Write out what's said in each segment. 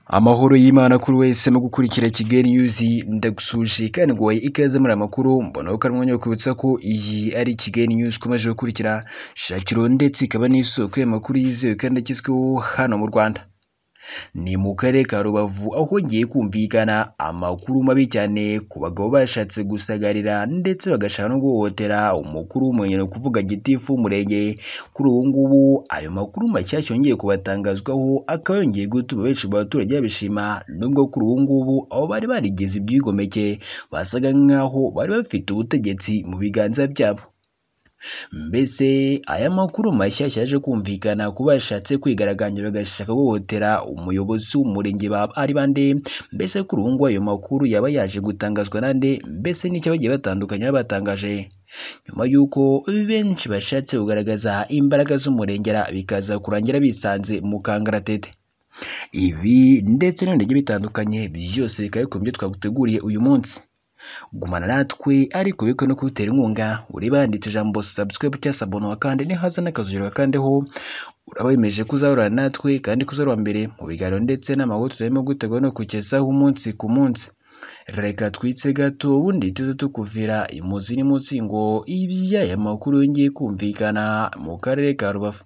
Amahoro y'Imana kuri wese mu gukurikira Kigali News ndagusuje kandi ngo ikaze muri amakuru mbona ko ari umwanya wo kwibutsa ko iyi ari Kigali News ukomeje gukurikira shakiro ndetse ikaba n'isoko y'amakuru yizewe kandi agezweho hano mu Rwanda. Ni mu karere ka Rubavu aho hongeye kumvikana amakuru mabi cyane ku bagabo bashatse gusagarira ndetse bagashaka no guhohotera umukuru w'umurenge, no kuvuga gitifu w'umurenge. Kuri ubu ngubu ayo makuru mashyashya yongeye kubatangazwaho akaba yongeye gutuma benshi mu baturage babishima, nubwo kuri ubu ngubu abo bari barigeze ibyigomeke basaga nk'aho bari bafite ubutegetsi mu biganza byabo. Mbese aya makuru mashyashya yaje kumvikana ku bashatse kwigaragambya bagashaka guhohotera umuyobozi w'umurenge ari bande? Mbese kuri ubu ngubu ayo makuru yaba yaje gutangazwa nande? Mbese n'icyo bagiye batandukanye batangaje nyuma y'uko benshi bashatse kugaragaza imbaraga z'umurengera bikaza kurangira bisanze mu kangaratete. Ibi ndetse n'ibindi bigiye bitandukanye byose bikaba biri mu byo twaguteguriye uyu munsi. Gumana natwe ariko bikwe no kubitera inkunga ureba handitse ijambo subscribe cyangwa sabona kandi nihaza n'akazugiro kandeho uraba wemeje kuzahorana natwe kandi kuzahora mbere mu biganiro ndetse n'amakuru turimo gutegura no kugezaho umunsi ku munsi. Reka twitse gato ubundi tuze tukuvira imuzi n'imunsi ngo iby'aya makuru yongeye kumvikana mu karere ka Rubavu.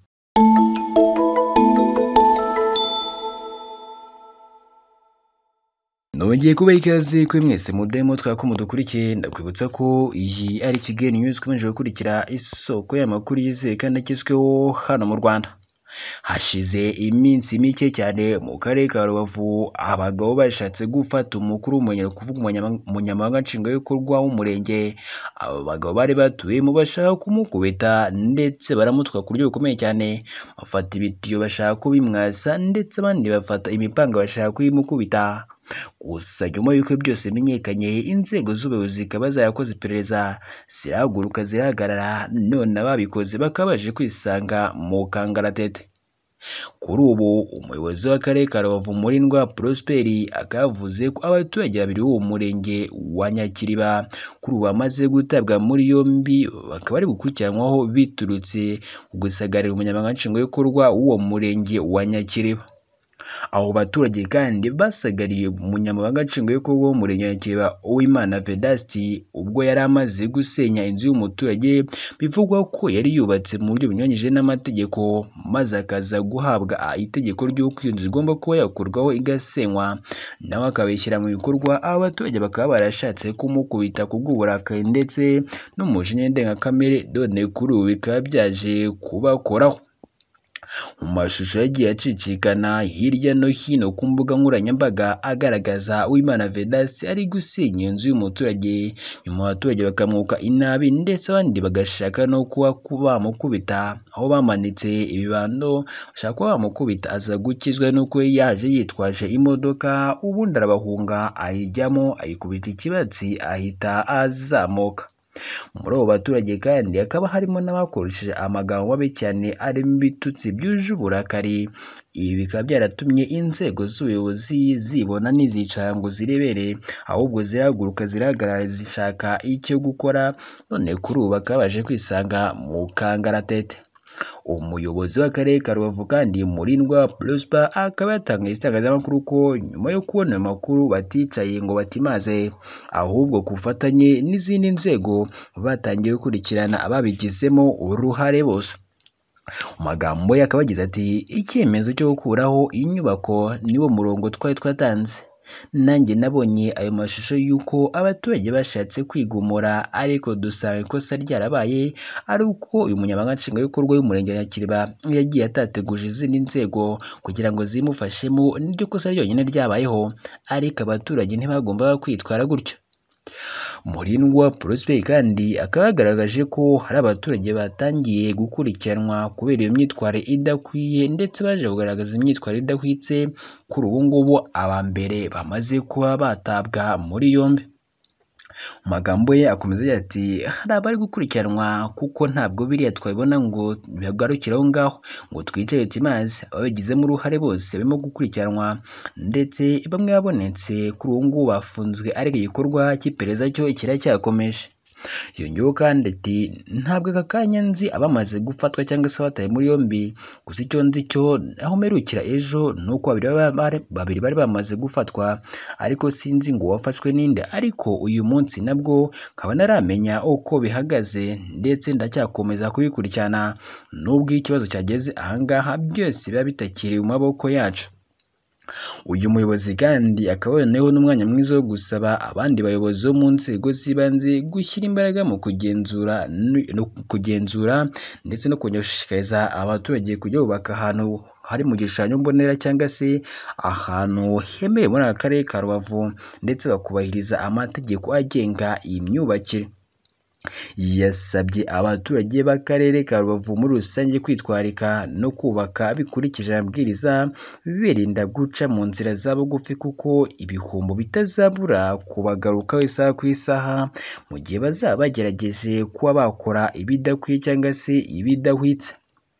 Nongeye kubaha ikaze kuri mwese mudemo twako mudukurikiye, ndakwibutsa ko iyi ari Kigali News ikomeje gukurikira isoko y'amakuru yizewe kandi agezweho hano mu Rwanda. Hashize iminsi mike cyane mu karere ka Rubavu abagabo bashatse gufata umukuru w'umurenge, kuvuga umunyamabanga nshingwabikorwa w'umurenge. Abo bagabo bari batuyemo bashaka kumukubita ndetse baramutwa ku buryo bukomeye cyane, bafata ibitiyo bashaka kubimwasa ndetse abandi bafata imipanga bashaka kuyimukubita. Gusa nyuma y'uko byose bimenyekanye inzego z'ubuyobozi zikaba zarakoze iperereza, zirahaguruka zirahagarara, none ababikoze bakaba baje kwisanga mu kangaratete. Kuri ubu umuyobozi w'akarere ka Rubavu Murindwa Prosper akaba yavuze ko abaturage babiri b'uwo murenge wa Nyakiriba kuri ubu bamaze gutabwa muri yombi, bakaba bari gukurikiranwaho biturutse ku gusagarira umunyamabanga nshingwabikorwa w'uwo murenge wa Nyakiriba. Abo baturage kandi basagariye umunyamabanga nshingwabikorwa w'umurenge wa Nyakiriba Uwimana Vedaste ubwo yari amaze gusenya inzu y'umuturage, bivugwa ko yari yubatse mu buryo bunyuranyije n'amategeko, maze akaza guhabwa itegeko ry'uko iyo nzu igomba kuba yakurwaho igasenywa, nawe akabishyira mu bikorwa. Aba baturage bakaba barashatse kumukubita ku bw'uburakari ndetse n'umujinya ndengakamere, none kuri ubu bikaba byaje kubakoraho. Mu mashusho yagiye acicikana hirya no hino ku mbuga nkoranyambaga agaragaza Uwimana Vedaste ari gusenya inzu y'umuturage, nyuma abaturage bakamwuka inabi ndetse abandi bagashaka no kuba bamukubita, aho bamanitse ibibando bashaka kuba bamukubita. Aza gukizwa nuko yaje yitwaje imodoka, ubundi arabahunga ayijyamo ayikubita ikibatsi ahita azamuka. Muri abo baturage kandi hakaba harimo n'abakoresheje amagambo mabi cyane arimo ibitutsi byuje uburakari. Ibi bikaba byaratumye inzego z'ubuyobozi zibona n'izicara ngo zirebere, ahubwo zirahaguruka zirahagarara zishaka icyo gukora, none kuri ubu bakaba baje kwisanga mu kangaratete. Umuyobozi w'akarere ka Rubavu kandi Murindwa Prosper akaba yatangaje itangazamakuru ko nyuma yo kubona ayo makuru baticaye ngo batimaze, ahubwo ku bufatanye n'izindi nzego batangiye gukurikirana ababigizemo uruhare bose. Mu magambo ye akaba yagize ati icyemezo cyo gukuraho iyi nyubako niwo murongo twari twatanze. Nanjye nabonye ayo mashusho y'uko abaturage bashatse kwigumura, ariko dusanga ikosa ryarabaye ari uko uyu munyamabanga nshingwabikorwa w'umurenge wa Nyakiriba yagiye atateguje izindi nzego kugira ngo zimufashemo. Niryo kosa ryonyine ryabayeho, ariko abaturage ntibagombaga kwitwara gutyo. Murindwa Prosper kandi akaba yagaragaje ko hari abaturage batangiye gukurikiranwa kubera iyo myitwarire idakwiye ndetse baje kugaragaza imyitwarire idahwitse. Kuri ubu ngubu aba mbere bamaze kuba batabwa muri yombi. Mu magambo ye akomeza agira ati hari abari gukurikiranwa kuko ntabwo biriya twabibona ngo bihagarukire aho ngaho ngo twicare timazi. Ababigizemo uruhare bose barimo gukurikiranwa ndetse bamwe babonetse kuri ubu ngubu bafunzwe, ariko igikorwa cy'iperereza cyo kiracyakomeje. Yongeyeho kandi ati ntabwo aka kanya nzi abamaze gufatwa cyangwa se bataye muri yombi, gusa icyo nzi cyo aho mperukira ejo ni uko babiri bari bamaze gufatwa, ariko sinzi ngo wafashwe ninde, ariko uyu munsi nabwo nkaba naramenya uko bihagaze ndetse ndacyakomeza kubikurikirana, nubwo ikibazo cyageze ahangaha byose biba bitakiri mu maboko yacu. Uyu muyobozi kandi akaba yaboneyeho n'umwanya mwiza wo gusaba abandi bayobozi bo mu nzego z'ibanze gushyira imbaraga mu kugenzura ndetse no kongera gushishikariza abaturage kujya bubaka ahantu hari mu gishushanyo mbonera cyangwa se ahantu hemewe muri aka karere ka Rubavu, ndetse bakubahiriza amategeko agenga imyubakire. Yasabye abaturage b'akarere ka Rubavu muri rusange kwitwararika no kubaka bikurikije amabwiriza, birinda guca mu nzira za bugufi kuko ibihombo bitazabura kubagarukaho isaha ku isaha mu gihe bazaba bagerageje kuba bakora ibidakwiye cyangwa se ibidahwitse.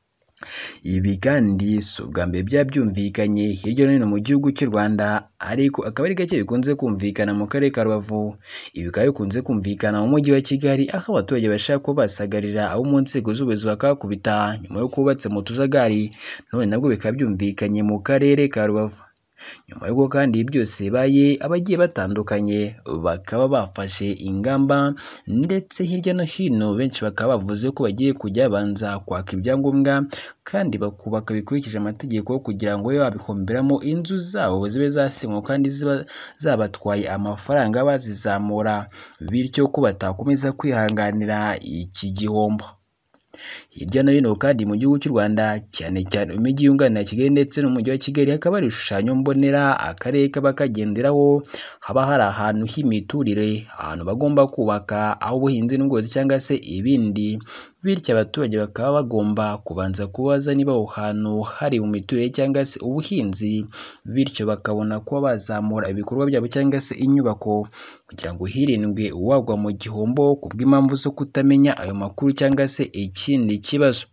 Ibi kandi si ubwa mbere byaba byumvikanye hirya no hino mu gihugu cy'u Rwanda, ariko akaba ari gake bikunze kumvikana mu karere ka Rubavu. Ibi bikaba bikunze kumvikana mu mujyi wa Kigali, aho abaturage bashaka ko basagarira abo mu nzego z'ubuyobozi bakabakubita nyuma yo kubatse mu tujagari, none nabwo bikaba byumvikanye mu karere ka Rubavu. Nyuma y'uko kandi ibi byose bibaye, abagiye batandukanye bakaba bafashe ingamba, ndetse hirya no hino benshi bakaba bavuze ko bagiye kujya babanza kwaka ibyangombwa kandi bakubaka bikurikije amategeko kugira ngo babe babihomberamo inzu zabo zibe zasenywe kandi ziba zabatwaye amafaranga bazizamura, bityo ko batakomeza kwihanganira iki gihombo. Hirya no hino kandi mu gihugu cy'u Rwanda, cyane cyane imijyi yunganira Kigali ndetse n'umujyi wa Kigali, hakaba hari ibishushanyo mbonera akarere kaba kagenderaho, haba hari ahantu h'imiturire, ahantu bagomba kubaka, aho ubuhinzi n'ubworozi cyangwa se ibindi, bityo abaturage bakaba bagomba kubanza kubaza niba aho hantu hari mu miturire cyangwa se ubuhinzi, bityo bakabona kuba bazamura ibikorwa byabo cyangwa se inyubako kugira ngo hirindwe uwagwa mu gihombo ku bw'impamvu zo kutamenya ayo makuru cyangwa se ikindi kibazo.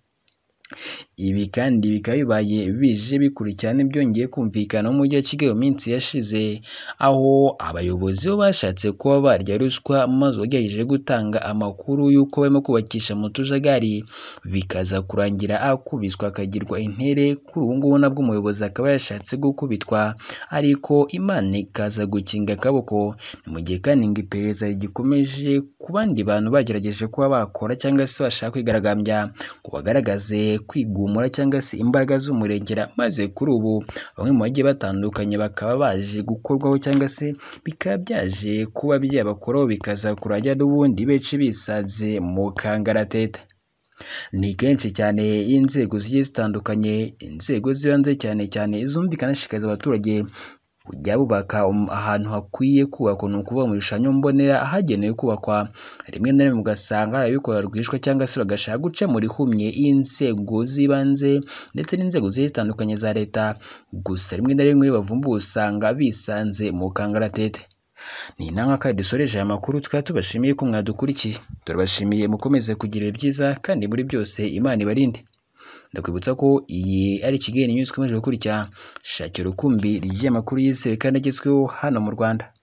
Ibi kandi bikaba bibaye bije bikurikirana ibyongeye kumvikana mu mujyi wa Kigali mu minsi yashize, aho abayobozi bo bashatse kuba barya ruswa maze bagerageje gutanga amakuru y'uko barimo kubakisha mu tujagari, bikaza kurangira akubiswa akagirwa intere. Kuri ubu ngubu nabwo umuyobozi akaba yashatse gukubitwa, ariko Imana ikaza gukinga akaboko. Ni mu gihe kandi ngo iperereza rigikomeje ku bandi bantu bagerageje kuba bakora cyangwa se bashaka kwigaragambya ngo bagaragaze kwigumura cyangwa se imbaraga z'umurengera, maze kuri ubu bamwe mu bagiye batandukanye bakaba baje gukorwaho cyangwa se bikaba byaje kuba byabakoraho, bikaza kurajya n'ubundi benshi bisaze mu kangaratete. Ni kenshi cyane inzego zigiye zitandukanye, inzego z'ibanze cyane cyane zumvikana zishishikariza abaturage kujya bubaka ahantu hakwiye kubakwa, ni ukuvuga mu bishushanyo mbonera ahagenewe kubakwa. Rimwe na rimwe ugasanga hari ababikora rwihishwa cyangwa se bagashaka guca muri humye inzego z'ibanze ndetse n'inzego zigiye zitandukanye za leta, gusa rimwe na rimwe iyo bavumbuwe usanga bisanze mu kangaratete. Ni namwe kandi dusoreje aya makuru, tukaba tubashimiye ko mwadukurikiye. Turabashimiye, mukomeze kugira ibihe byiza kandi muri byose Imana ibarinde. Ndakwibutsa ko iyi ari Kigali News ikomeje gukurikira, shakira urukumbi ry'amakuru yizewe kandi agezweho hano mu Rwanda.